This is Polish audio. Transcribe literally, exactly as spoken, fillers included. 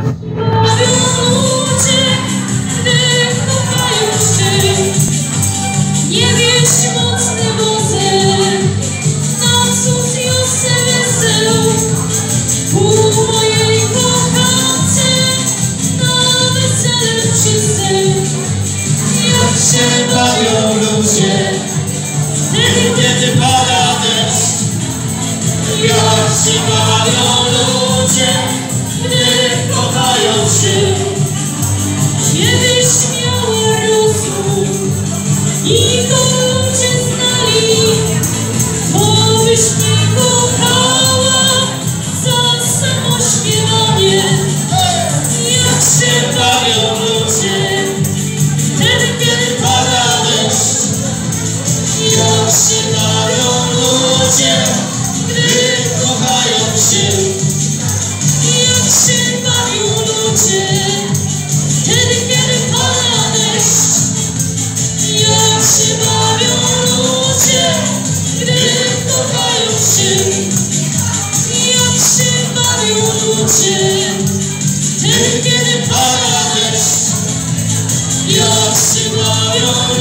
Kiedy pada deszcz, jak się bawią ludzie, gdy kochają się. Kiedyś miała rozum i to ludzie znali, bo byś nie kochała za samo śpiewanie. Jak się bawią ludzie, Wtedy, kiedy pada deszcz. Jak się bawią ludzie, gdy kochają się. Jak się bawią ludzie, wtedy, kiedy pada deszcz. Jak się bawią ludzie, gdy kochają się. Jak się bawią ludzie, wtedy, kiedy pada deszcz. Jak się bawią